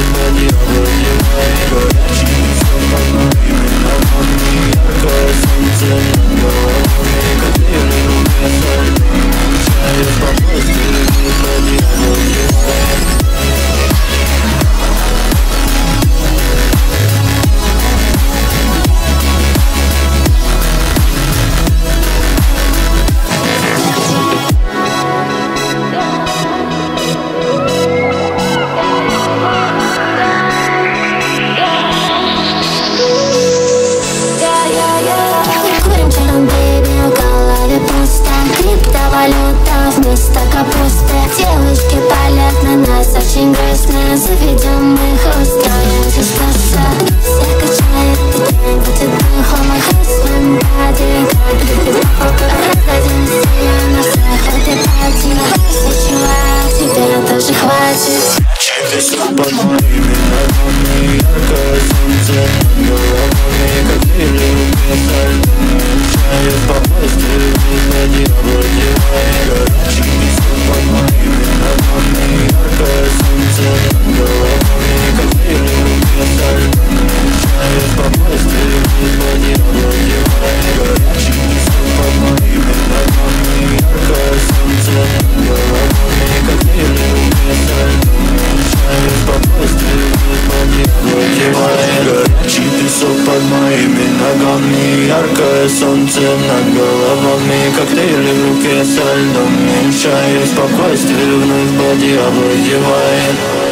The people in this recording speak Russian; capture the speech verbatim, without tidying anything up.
воде овладевает. Горячий песок под моими ногами, яркое солнце над головами, коктейли в руке со льдом, мечтаю попасть в воде овладевает. Криптовалюта вместо капусты. Девушки палят на нас очень грустно. Заведем мы их, устроим здесь касса. Все качает петлей, будет духом. Хасвим бади, раздадим стиле на всех этой пати. Все, чувак, тебе тоже хватит. Песок под моими ногами, яркое солнце над головами, коктейли в руке со льдом, мечтаю попасть в воде овладевает. Горячий песок под моими ногами, яркое солнце над головами, коктейли в руке со льдом, мечтаю попасть в воде овладевает. Горячий песок под моими ногами, яркое солнце над головами, коктейли в руке со льдом, мечтаю попасть в воде овладевает. Горячий песок под моими ногами, яркое солнце над головами, коктейли в руке со льдом, мечтаю попасть в воде овладевает.